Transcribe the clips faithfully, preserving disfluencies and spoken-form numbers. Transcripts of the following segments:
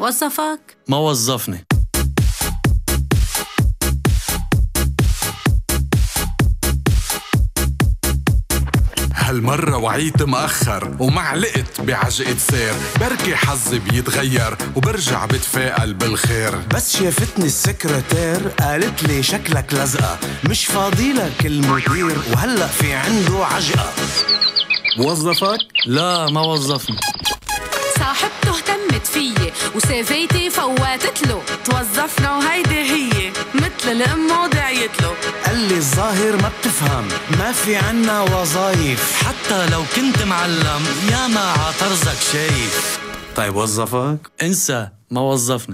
وظفك؟ ما وظفني. هالمرة وعيت مأخر ومعلقت بعجقة سير، بركي حظي بيتغير وبرجع بتفائل بالخير. بس شافتني السكرتير قالت لي شكلك لزقة، مش فاضيلك المدير وهلأ في عنده عجقة. وظفك؟ لا ما وظفني. صاحبته اهتمت فيي وسيفيتي فواتت له، توظفنا وهيدي هي مثل الام ودعيت له. قال لي الظاهر ما بتفهم، ما في عنا وظايف، حتى لو كنت معلم يا ما عطرزك شايف. طيب وظفك؟ انسى ما وظفني.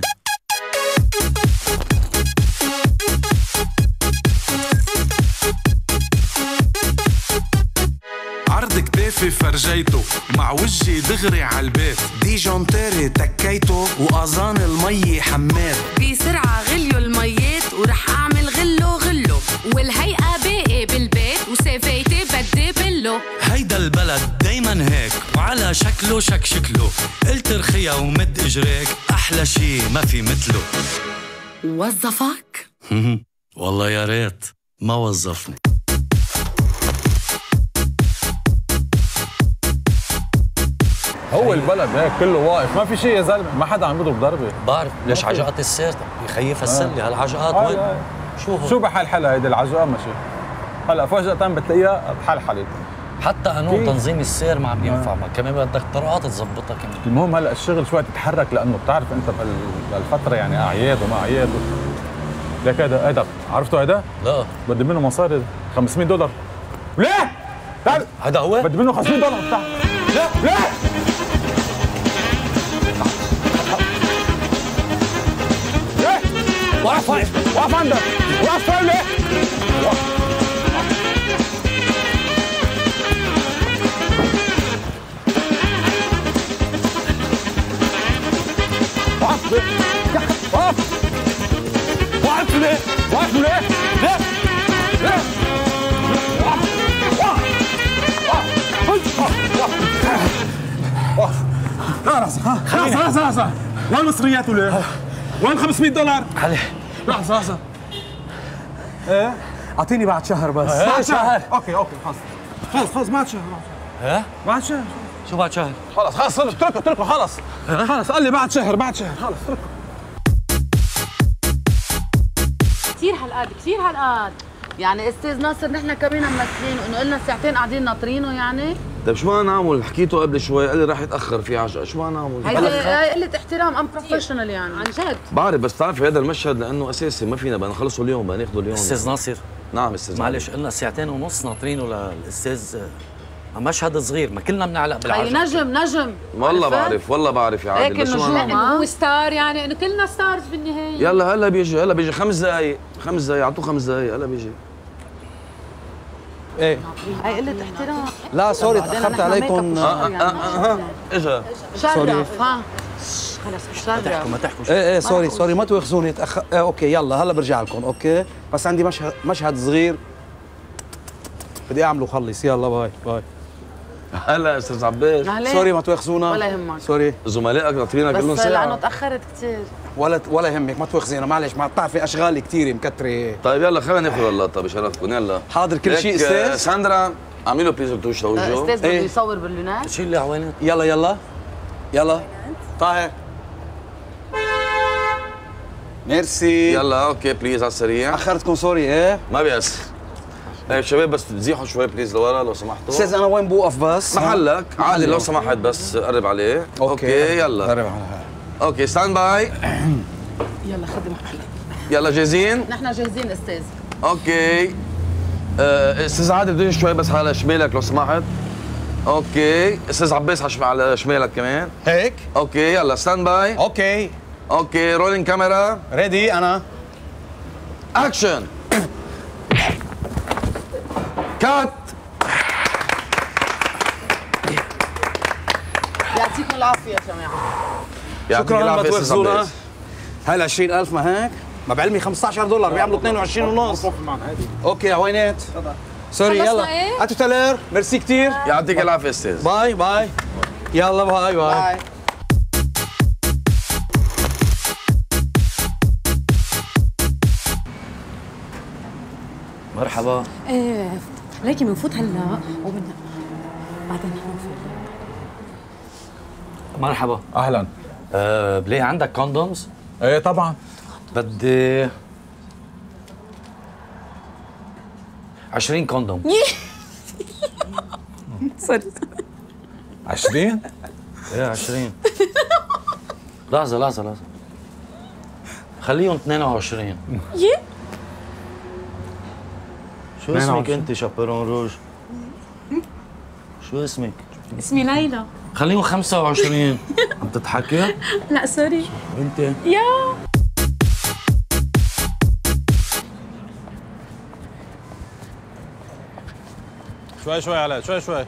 عرض كتافي فرجيته مع وجهي دغري عالبيت، دي جونتيري تكيته وأذان المي حمات. بسرعة غليو الميات ورح أعمل غلو غلو، والهيئة باقي بالبيت وسيفيتي بدي بلو. هيدا البلد دايما هيك وعلى شكله شك شكله، قلت رخية ومد اجريك احلى شي ما في مثله. وظفك؟ والله يا ريت ما وظفني. هو البلد هيك كله واقف، ما في شيء يا زلمه، ما حدا عم يضرب ضربه. بعرف ليش عجقات السير بخيف السله. هالعجقات آه وين؟ آه. شو هو؟ شو بحال حالها هيدي العجقات ماشي. هلا فجأة بتلاقيها اتحلحلت. حتى قانون تنظيم السير ما عم ينفع، ما كمان بدك طرقات تظبطها كمان. المهم هلا الشغل شوي تتحرك، لانه بتعرف انت بهالفتره يعني اعياد وما اعياد. ليك هيدا هيدا عرفتوا هيدا؟ لا بدي منه مصاري خمسمية دولار. ليه؟ تعال هذا هو؟ بدي منه خمسمية دولار. تعال لا لا وقف وقف وقف عندك وقف طيب ليه؟ وقف وقف وقف ليه؟ وقف ليه؟ ليه؟ ليه؟ وقف وقف خلاص خلاص خلاص خلاص. وين المصريات وليه؟ وين خمسمية دولار؟ علي لحظة لحظة. ايه؟ اعطيني بعد شهر بس. ايه بعد شهر؟ اوكي اوكي خلص خلص خلص بعد شهر. ايه؟ بعد شهر. شو بعد شهر؟ خلص خلص اتركه اتركه خلص. خلص قال لي بعد شهر بعد شهر خلص اتركه. كثير هالقد كثير هالقد. يعني استاذ ناصر نحن كمان ممثلين وانه قلنا ساعتين قاعدين ناطرينه يعني. طيب شو بدنا نعمل؟ حكيته قبل شوي قال لي راح يتاخر في عجقه، شو بدنا نعمل؟ هيدي قله احترام ام بروفيشنال يعني عن جد. بعرف بس بتعرفي هذا المشهد لانه اساسي ما فينا بدنا نخلصه اليوم، بدنا ناخذه اليوم. استاذ ناصر. نعم استاذ معلش قلنا ساعتين ونص ناطرينه للاستاذ. مشهد صغير ما كلنا بنعلق بالعجقه. اي نجم نجم والله بعرف والله بعرف يا عادل. بس شو انه هو ستار يعني انه كلنا ستارز بالنهايه. يلا هلا بيجي هلا بيجي خمس دقائق خمس دقائق اعطوه خمس دقائق هلا بيجي. ايه هي قله احترام. لا سوري تاخرت عليكم. اه اه اه اجا شرف ها خلص شرف. ما تحكوا. ايه ايه سوري سوري ما توخزوني تاخر. ايه اوكي يلا هلا برجع لكم. اوكي بس عندي مشهد مشهد صغير بدي اعمله خلص. يلا باي باي. هلا استاذ عباس. سوري ما توخزونا ولا يهمك. سوري زملائك ناطرينك كلهم ساعه. بس لانه تاخرت كثير. ولا ولا يهمك ما توخزينا معلش. ما بتعرفي اشغالي كثير مكتره. طيب يلا خلينا ناخذ اللقطه بشرفكم. يلا حاضر كل شيء استاذ. ساندرا اعملي له بليز توش لوجهه. استاذ بده يصور باللونات. شيل لي عوينات. يلا يلا يلا طاهر. ميرسي. يلا اوكي بليز على السريع. اخرتكم سوري. ايه ما بيأس. طيب شباب بس تزيحوا شوي بليز لورا لو سمحتوا. استاذ انا وين بوقف بس؟ محلك عادي لو سمحت بس قرب عليه. اوكي, أوكي يلا قرب على. اوكي ستاند باي. يلا خدم محلك. يلا جاهزين؟ نحن جاهزين استاذ. اوكي آه، استاذ عادل بده شوي بس على شمالك لو سمحت. اوكي استاذ عباس على شمالك كمان. هيك اوكي يلا ستاند باي. اوكي اوكي رولينج كاميرا ريدي انا. اكشن كات. يعطيكم العافيه يا جماعه. شكرا ما توخزونا. هاي ال عشرين ألف ما هيك؟ ما بعلمي خمسة عشر دولار بيعملوا اثنين وعشرين ونص. اوكي عوينات. سوري يلا هاتوا تلير. ميرسي كثير. يعطيك العافيه استاذ. باي باي. يلا باي باي, باي. مرحبا. ايه ليكي بنفوت هلا وبدنا بعدين نحن مرحبا. اهلا. أه بلاقي عندك كوندومز؟ ايه طبعا. بدي عشرين كوندوم. سوري. عشرين؟ ايه عشرين. لحظة لحظة لحظة. خليهم اثنين وعشرين. يي شو اسمك انت شابرون روج؟ شو اسمك؟ اسمي ليلى. خليهم خمسة وعشرين. عم تضحكي؟ لا سوري. انت يا شوي شوي علي، شوي شوي.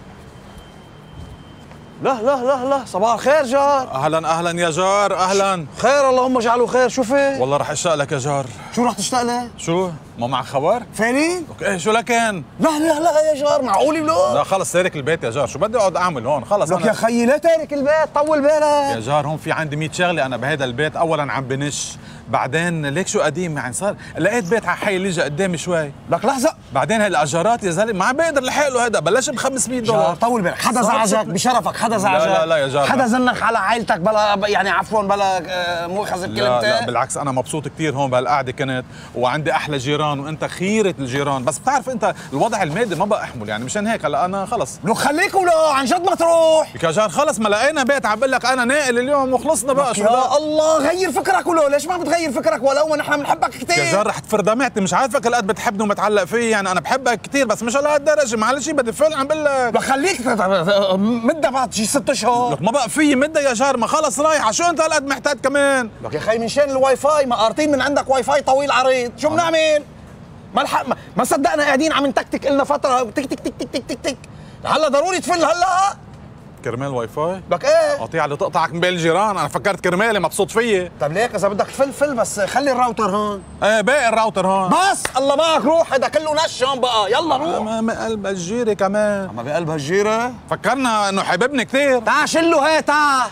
لا لا لا لا، صباح الخير جار. اهلا اهلا يا جار، اهلا. خير اللهم اجعله خير. شو في؟ والله رح اشتاق لك يا جار. شو رح تشتاق لي؟ شو؟ ما معك خبر؟ فعلين؟ اوكي شو لكن؟ لا لا لا يا جار، معقولي بلو؟ لا خلص تارك البيت يا جار، شو بدي اقعد اعمل هون؟ خلص لك أنا... يا خيي ليه تارك البيت؟ طول بالك. يا جار هون في عندي مية شغله انا بهذا البيت، اولا عم بنش، بعدين ليك شو قديم يعني صار لقيت بيت على حي اللي اجى قدامي شوي. لك لحظه، بعدين هالاجارات يا زلمه ما عم بقدر لحق له هذا، بلش ب خمسمية دولار. جار طول بالك، حدا زعجك بشرفك؟ حدا زعجك؟ لا لا لا يا جار، حدا زنخ على عائلتك بلا يعني عفوا بلا مؤاخذه بكلمتين؟ لا لا بالعكس انا مبسوط كثير هون بهالقعده كنت، وعندي احلى جيران وانت خيره الجيران، بس بتعرف انت الوضع المادي ما بقى احمل يعني، مشان هيك هلا انا خلص. لو خليك ولا عن جد ما تروح يا جار خلص ما لقينا بيت، عم بقول لك انا ناقل اليوم وخلصنا بقى. شو يا الله غير فكرك ولو ليش ما بتغير فكرك؟ ولو نحن بنحبك كثير يا جار رح تفر دمعتي، مش عارفك هالقد بتحبني ومتعلق فيي يعني، انا بحبك كثير بس مش لهالدرجه، معلش بدي فل عم بقول لك. خليك مدة بعد شي ست اشهر. لك ما بقى في مدة يا جار، ما خلص رايحه، شو انت هالقد محتاج كمان؟ لك يا خي من شان الواي فاي ما قارطين من عندك واي فاي طويل عريض، شو بنعمل؟ ما الحق ما, ما صدقنا قاعدين عم نتكتك لنا فتره تك تك تك تك تك تك تك هلا ضروري تفل هلا كرمال واي فاي؟ لك ايه؟ قطيع اللي تقطعك من بين الجيران، انا فكرت كرمالي مبسوط فيي. طيب ليك اذا بدك تفل فل بس خلي الراوتر هون. ايه باقي الراوتر هون. بس الله معك روح، هذا كله نش هون بقى، يلا روح. ما بقلب الجيرة كمان. ما بقلب هالجيرة؟ فكرنا انه حبيبني كثير. تعا شله هي تعا.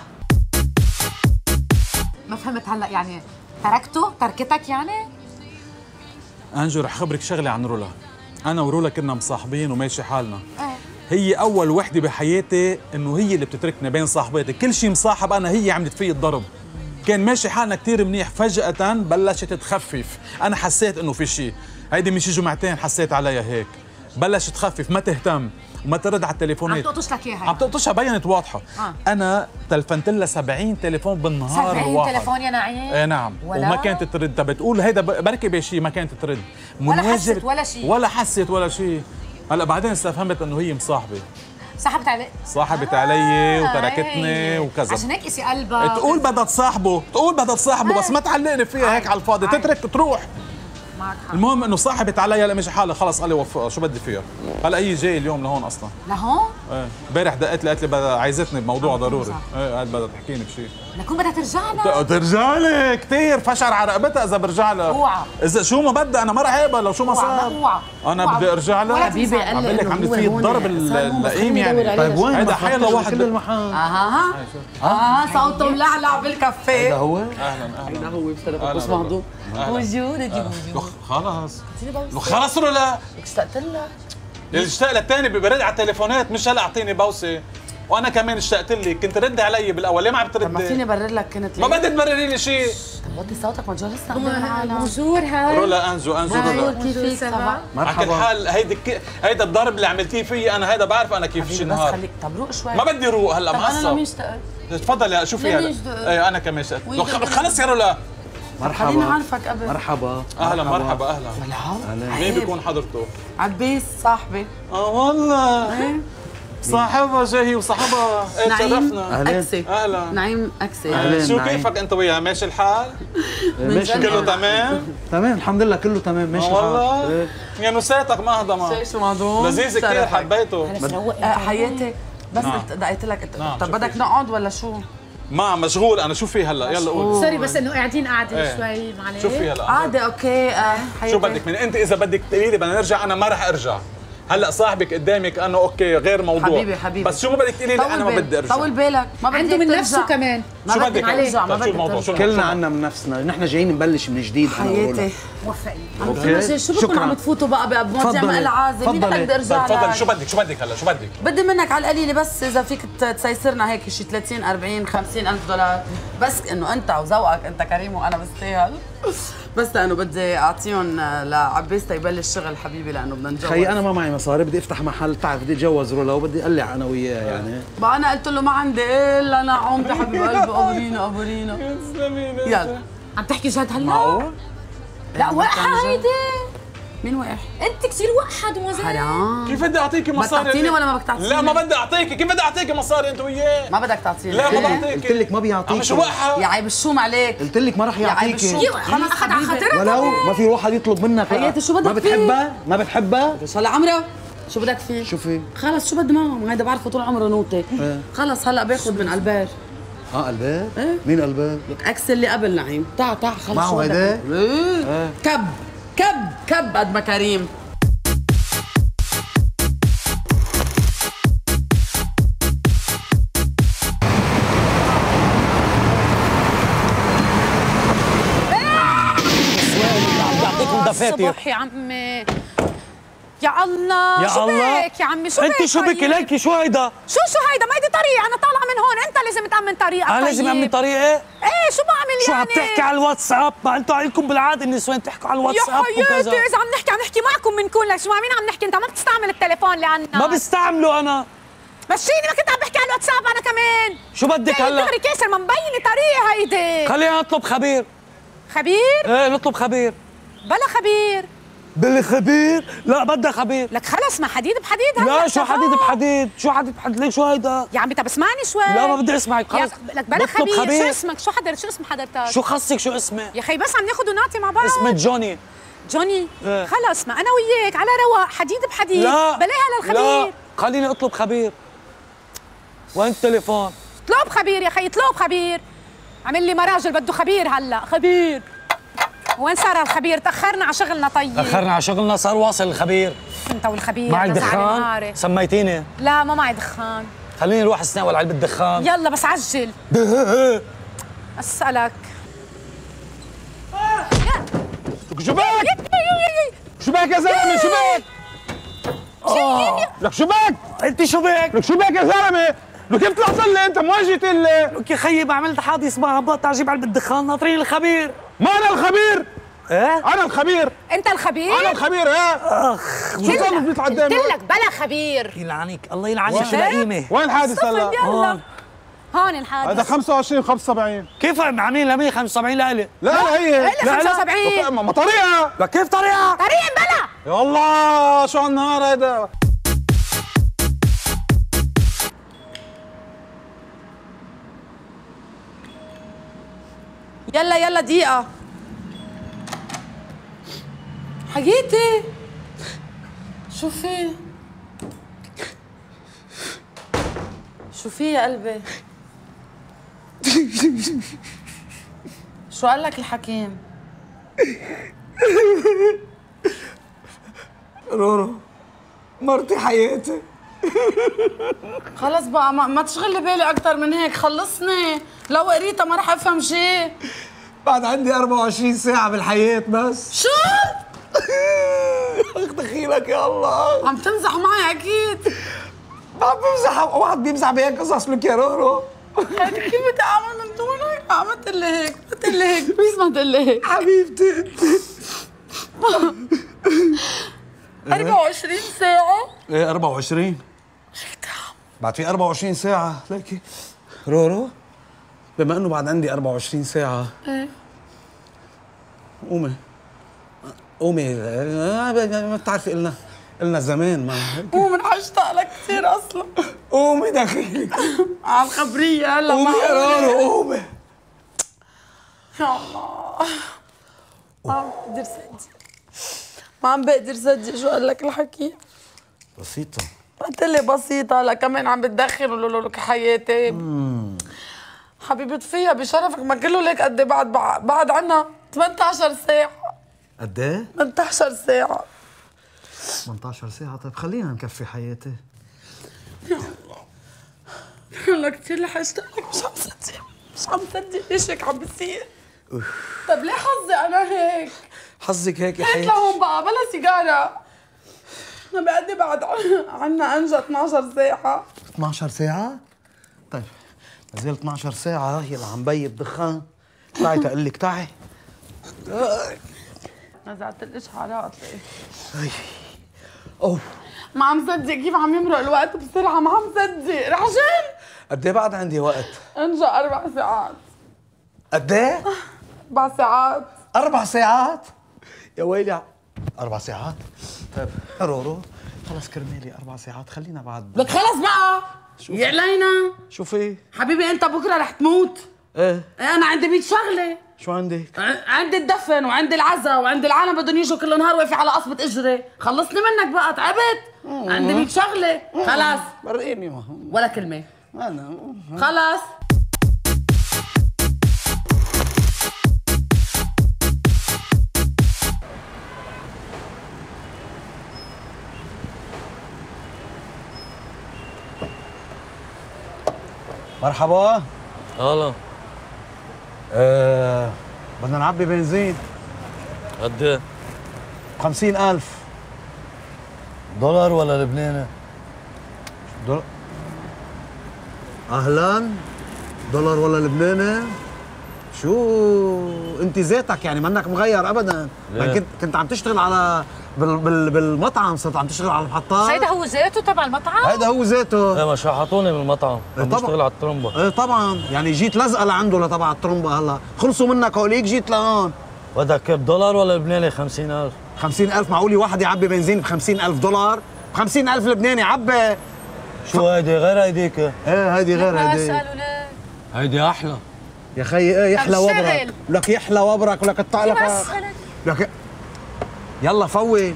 ما فهمت هلا يعني تركته؟ تركتك يعني؟ انجو رح خبرك شغله عن رولا. انا ورولا كنا مصاحبين وماشي حالنا. ايه هي اول وحده بحياتي انه هي اللي بتتركني بين صاحباتي، كل شيء مصاحب انا هي عملت فيي الضرب. كان ماشي حالنا كثير منيح، فجأة بلشت تخفف، انا حسيت انه في شيء، هيدي من شي جمعتين حسيت عليها هيك، بلشت تخفف ما تهتم وما ترد على التليفونات. عم تقطش لك اياها؟ عم تقطشها بينت واضحه. آه. انا تلفنت لها سبعين تليفون بالنهار الواحد. سبعين تليفون يا نعيم؟ ايه نعم، ولا؟ وما كانت ترد، بتقول هيدا بركي بشيء ما كانت ترد. ولا حست ولا شيء؟ ولا حست ولا شيء. هلا بعدين استفهمت انه هي مصاحبه. صاحبت علي؟ صاحبت علي وتركتني وكذا. عشان هيك قسي قلبها. تقول بدها تصاحبه، تقول بدها تصاحبه بس ما تعلقني فيها هيك على الفاضي، تترك تروح. معك حق. المهم انه صاحبت علي، هلا مشي حالها خلص قال لي وفقها، شو بدي فيها؟ هلا هي جاي اليوم لهون اصلا. لهون؟ ايه، امبارح دقت لي قالت لي بدها عايزتني بموضوع ضروري، ايه قالت بدها تحكيني بشيء. لكون بدها ترجع لها؟ ترجع لي كثير، فشر على رقبتها اذا برجع لها. اوعى اذا شو ما بدها انا ما رح اقبل لو شو ما صار. اوعى انا بدي ارجع لها. حبيبي قال عم لي بقول لك عملت فيه الضرب اللئيم يعني. طيب وين؟ هيدا حيلا واحد كل المحل. اها اه صوته ملعلع بالكافيه. هذا هو؟ اهلا اهلا. هذا هو بصراحه بس مهضوم. وجودك خلص خلص ولا اشتقت لك. اللي اشتاق للثاني برد على التليفونات، مش هلا اعطيني بوسه. وانا كمان اشتقت لك، كنت رد علي بالاول، ليه ما عم تردي؟ ما فيني برر لك كنت ما بدك تبرري لي شيء. طب وطي صوتك ما تجرس قدام العالم. بونجور هاي رولا انجو انجو رولا. كيفك صباح؟ على كل حال هيدي هيدا الضرب اللي عملتيه فيي انا، هيدا بعرف انا كيف شي بس نهار. خليك طب روق شوي. ما بدي روق هلا معصب. انا لمين اشتقت؟ تفضل يا شوفي هلا. ايه انا كمان اشتقت. خلص يا رولا. مرحبا. خليني اعرفك قبل. مرحبا. اهلا مرحبا اهلا. هلا مين بيكون حضرته؟ عباس صاحبي. اه والله. صاحبها جاي وصاحبها. ايه تشرفنا. أكسي. اهلا. نعيم أكسي. أهلا. شو كيفك انت وياه؟ ماشي الحال؟ ماشي كله تمام؟ تمام الحمد لله كله تمام ماشي الحال. والله يا نساتك ما هضمه. شو مهضوم؟ لذيذ كثير حبيته. حياتي بس دقيت لك. طب بدك نقعد ولا شو؟ ما مشغول انا، شو في هلا؟ يلا قولي. سوري بس انه قاعدين قاعده ايه. شوي معلش. شو في هلا؟ قاعدة اوكي. شو بدك من انت؟ اذا بدك تقولي لي بدنا نرجع انا ما رح ارجع. هلا صاحبك قدامك انا اوكي غير موضوع. حبيبي حبيبي بس شو ما بدك تقولي لي انا ما بدي ارجع. طول بالك ما بدي عنده من نفسه كمان. ما بدك ترجع ما بدك الموضوع؟ ترجع. كلنا عنا من نفسنا، نحن جايين نبلش من جديد. حياتي اوكي شو بدكم عم تفوتوا بقى بمواضيع ما لها عازه؟ مين بدي ارجع لك؟ تفضلي شو بدك شو بدك هلا شو بدك؟ بدي منك على القليله بس اذا فيك تسيسرنا هيك شي ثلاثين أربعين خمسين الف دولار، بس انه انت وذوقك انت كريم وانا بستاهل. بس لانه بدي اعطيهم لعباس تيبلش شغل حبيبي لانه بدنا نتجوز. خيي انا ما معي مصاري، بدي افتح محل، بتعرف بدي اتجوز رولا وبدي اقلع انا وياه يعني. بقى انا قلت له ما عندي الا نعومتي حبيب قلبي قبرينا قبرينا. يلا عم تحكي جد هلا؟ معقول؟ لا وقحة هيدي. مين وقح؟ انت كثير وقحة دوازيل. حرام. كيف بدي اعطيكي مصاري؟ بدك تعطيني ولا ما بدك تعطيني؟ لا ما بدي اعطيكي، كيف بدي اعطيكي مصاري انت وياه؟ ما بدك تعطيني. لا ما بعطيكي. قلت لك ما بيعطيك. شو وقحة؟ يا عيب الشوم عليك. قلت لك ما راح يعطيكي. خلص اخذ على خاطرك. ولو ما في واحد يطلب منك. حياتي شو بدك ما بتحبها؟ ما بتحبها؟ بس هلا عمره شو بدك فيه؟ شو في؟ خلص شو بده معه؟ هيدا بعرفه طول عمره نوتي. خلص هلا باخذ من البير. اه الباب؟ ايه مين الباب؟ لك اكس اللي قبل نعيم. تعا تعا خلص معه شو بدك؟ هيدا؟ ايه كب كب كب قد ما كريم. الصبح يا عمي. يا الله يا شو الله. بك يا عمي شو بك؟ انت شو بك ليكي شو هيدا؟ شو شو هيدا؟ ما هيدي طريقة، أنا طالعة من هون، أنت لازم تأمن طريقك. انا لازم طيب. اعمل طريقه؟ إيه شو بعمل شو يعني؟ عم تحكي على الواتساب؟ ما انتوا عليكم بالعاده النسوان تحكوا على الواتساب يا حياتي وكذا. إذا عم نحكي عم نحكي معكم بنكون لك شو مع مين عم نحكي؟ أنت ما بتستعمل التليفون لعنا. ما بستعمله انا. مشيني ما كنت عم بحكي على الواتساب أنا كمان. شو بدك هلا؟ دغري كاسر ما مبينة طريقة هيدي. خلينا نطلب خبير. خبير؟ ايه نطلب خبير. بلا خبير. بلا خبير؟ لا بدها خبير. لك خلص ما حديد بحديد هلا. لا شو حديد بحديد؟ شو حديد بحديد؟ ليك شو هيدا؟ يا عمي طب اسمعني شوي. لا ما بدي اسمعك خلص. لك بلا خبير. خبير شو اسمك؟ شو حضرتك؟ شو اسم حضرتك؟ شو خصك شو اسمي؟ يا خي بس عم ناخذ ونعطي مع بعض. اسمي جوني. جوني إيه. خلص ما انا وياك على رواق حديد بحديد. لا بلاها للخبير. لا خليني اطلب خبير. وين التليفون؟ اطلب خبير يا خي اطلب خبير. عمل لي مراجل بده خبير هلا. خبير وين صار الخبير؟ تاخرنا على شغلنا. طيب تاخرنا على شغلنا صار واصل الخبير. انت والخبير. معك دخان؟ سميتيني؟ لا ما معي دخان. خليني نروح استناول علبة دخان. يلا بس عجل. اسألك شو بك؟ شو بك يا زلمه؟ شو بك؟ لك شو بك؟ انت شو بك؟ لك شو بك يا زلمه؟ لك كيف طلعت لي انت ما اجيت لي؟ لك يا خيي ما عملت حادث مع بطل اجيب علبة دخان ناطرين الخبير. ما انا الخبير. ايه؟ انا الخبير. انت الخبير؟ انا الخبير ايه؟ اخ شو صار بيطلع قدامي؟ قلت لك بلا خبير. يلعنك الله يلعنك شو لئيمة. وين الحادث هلا؟ يلا هون الحادث. هذا خمسة وعشرين خمسة وسبعين. كيف عاملين لمية خمسة وسبعين لإلي؟ لا لا هي لا خمسة وسبعين. ما طريقه. لك كيف طريقة؟ طريق بلا. يا الله شو هالنهار هيدا. يلا يلا دقيقة حقيقتي. شو في؟ شو في يا قلبي؟ شو قال لك الحكيم؟ رورو مرتي حياتي. خلص بقى ما, ما تشغل لي بالي أكتر من هيك. خلصني لو قريتها ما رح أفهم شيء. بعد عندي أربعة وعشرين ساعة بالحياة بس. شو؟ اخ دخيلك يا الله. عم تمزح معي أكيد. عم بمزح. واحد بيمزح بهيك قصص لك يا رورو. كيف بدي أعمل من دونك؟ ما تقول لي هيك ما تقول لي هيك بليز ما تقول لي هيك حبيبتي انت. أربعة وعشرين ساعة؟ ايه أربعة وعشرين. بعد في أربعة وعشرين ساعة ليكي. رورو بما انه بعد عندي أربعة وعشرين ساعة. ايه قومي قومي ما بتعرفي قلنا قلنا زمان ما قومي رح اشتاق لك كثير اصلا. قومي دخيلك على الخبرية هلا. قومي يا رورو قومي. يا الله ما عم بقدر صدق ما عم بقدر صدق شو قال لك الحكي. بسيطة. قلت لي بسيطة هلا كمان عم بتدخل ولولو لك حياتي. مم. حبيبة فيها بشرفك ما كله ليك قد بعد بعد عنا ثمانية عشر ساعة. قد ايه؟ ثمانية عشر ساعة. ثمانية عشر ساعة. طيب خلينا نكفي حياتي. يا الله والله كثير رح اشتغلك. مش عم صدق مش عم صدق ليش هيك عم بصير. طيب ليه حظي انا هيك؟ حظك هيك يا هيك حياتي؟ لهون بقى بلا سيجاره. انا بقدي بعد عنا انجا اثني عشر ساعة. اثني عشر ساعة؟ طيب نزل اثني عشر ساعة هي اللي عم بيب دخان. تعي تقول لك تعي. نزعت الاشعارات. اي اوه ما عم صدق كيف عم يمرق الوقت بسرعة. ما عم صدق. رحجن قد ايه بعد عندي وقت؟ انجا اربع ساعات. قد ايه؟ اربع ساعات. اربع ساعات؟ يا ويلي اربع ساعات؟ طيب رورو خلص كرمالي اربع ساعات خلينا بعد. لك خلص بقى. يا علينا. شوفي حبيبي انت بكره رح تموت. ايه انا عندي مية شغله. شو عندك؟ عندي الدفن وعندي العزا وعندي العالم بدهم يجوا كل نهار واقفه على قصبة اجري. خلصني منك بقى تعبت. عندي مية شغله. خلاص برقيني ما ولا كلمه. انا خلاص. مرحبا. هلا. آه بدنا نعبي بنزين. قد ايه؟ خمسين ألف. دولار ولا لبناني؟ دولار. أهلاً. دولار ولا لبناني؟ شو أنت ذاتك يعني منك مغير أبداً. ليه؟ كنت كنت عم تشتغل على بال بال بالمطعم، صرت عم تشتغل على المحطات. هيدا هو ذاته تبع المطعم؟ هيدا هو ذاته. ايه ما شحطوني من المطعم، عم طبعاً. بشتغل على الترمبة. ايه طبعا يعني جيت لزقه لعنده لتبع الترمبه. هلا خلصوا منك هوليك جيت لهون. بدك بدولار ولا لبناني؟ خمسين ألف. خمسين ألف معقولي واحد يعبي بنزين ب خمسين ألف دولار؟ ب خمسين ألف لبناني عبي. شو هيدي غير هيديك؟ ايه هيدي غير هيدي. اسألوا ليه؟ هيدي أحلى. يا خيي ايه يحلى طب وبرك. اشتغل. لك يحلى وبرك ولك اطلع لك. اسألك. لك يلا فول.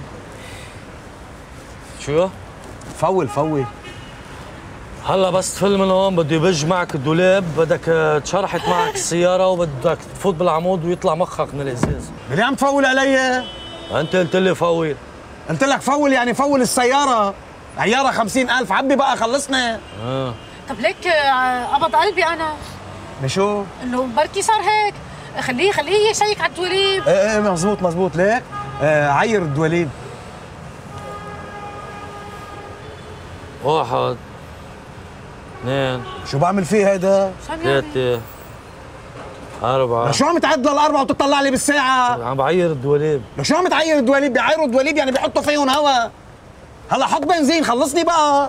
شو؟ فول فول. هلا بس تفل من هون بدي بج معك الدولاب، بدك تشرحت معك السيارة وبدك تفوت بالعمود ويطلع مخك من الازاز. ليه عم تفول علي؟ انت قلت لي فول. قلت لك فول يعني فول السيارة. عيارة خمسين ألف عبي بقى خلصنا. اه طب ليك آه، قبض قلبي انا بشو؟ انه بركي صار هيك. خليه خليه يشيك على الدوليب. ايه ايه مزبوط مزبوط. ليك آه عير الدواليب. واحد اثنين شو بعمل فيه هيدا؟ ثلاثة أربعة. شو عم تعد للأربعة وتطلع لي بالساعة؟ عم بعير الدواليب. شو عم تعير الدواليب؟ بيعيروا الدواليب يعني بيحطوا فيهم هوا. هلا حط بنزين خلصني بقى.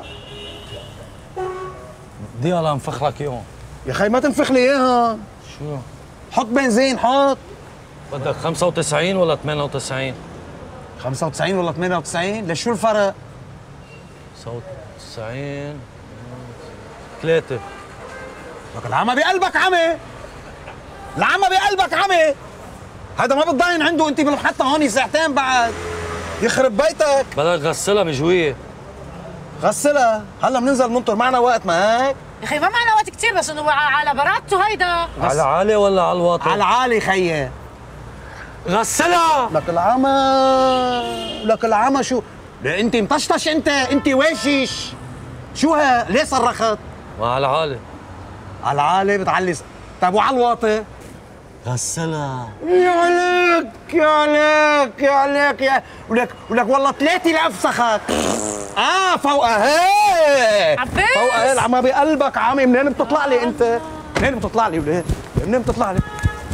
بدي هلا انفخ لك اياهم. يا خي ما تنفخ لي اياها. شو؟ حط بنزين حط. بدك خمسة وتسعين ولا ثمانية وتسعين؟ خمسة وتسعين ولا ثمانية وتسعين؟ ليش شو الفرق؟ خمسة وتسعين ثلاثة. لك العمى بقلبك عمي. العمى بقلبك عمي. هذا ما بتضاين عنده انت بالمحطة هون ساعتين بعد. يخرب بيتك. بدك غسلها مجوية. غسلها. هلا بننزل ننطر معنا وقت ما هيك. يا اخي ما معنا وقت كثير بس انه على برادته هيدا. على عالي ولا على الواطي؟ على عالي خيي. غسلها. لك العمى. لك العمى شو؟ ليه انت مطشطش انت؟ انت واشش. شو ها؟ ليه صرخت؟ ما على عالي. على العالي بتعلي. طيب وعلى الواطي؟ غسلها. يا عليك يا عليك يا عليك يا ولك ولك والله ثلاثة لأفسخك. اه فوقها هي عباس فوقها هي العمى بقلبك عمي. منين بتطلع لي انت؟ منين بتطلع لي وليه؟ منين بتطلع لي؟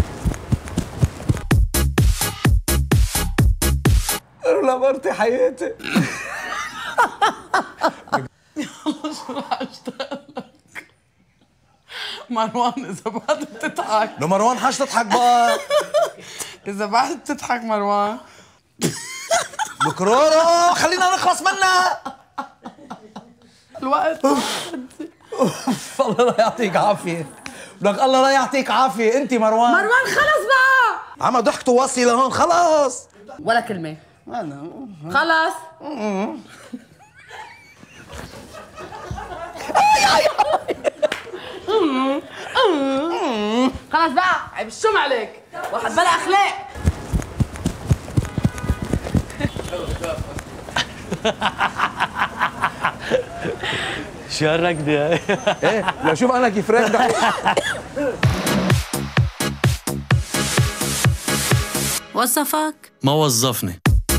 ولا مرتي حياتي. يلا شو رح اشتغل لك؟ مروان اذا بعد بتضحك. لو مروان حاج تضحك بقى. اذا بعد بتضحك مروان. بكرورة خلينا نخلص منها. الوقت. الله لا يعطيك عافية. لك الله لا يعطيك عافية انت مروان. مروان خلص بقى. عم ضحكته واصلة لهون خلاص. ولا كلمة. انا خلص. خلص بقى عيب الشم عليك. واحد بلا اخلاق. شو هالركضة هاي؟ ايه لو شوف انا كيف راكده. وظفك؟ ما وظفني.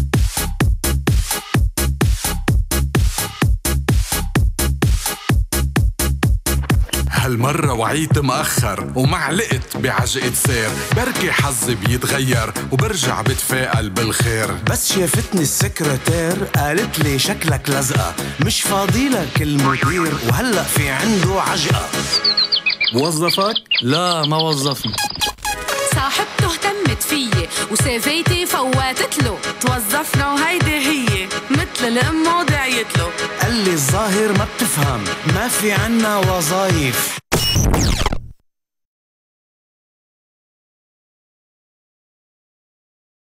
هالمرة وعيت مأخر ومعلقت بعجقة سير، بركي حظي بيتغير وبرجع بتفائل بالخير. بس شافتني السكرتير قالت لي شكلك لزقة، مش فاضيلك المدير وهلأ في عنده عجقة. وظفك؟ لا ما وظفني. صاحبته اهتمت فيي وسيفيتي فوتت له، توظفنا وهيدي هي مثل الام ودعيت له. قال لي الظاهر ما بتفهم، ما في عنا وظايف.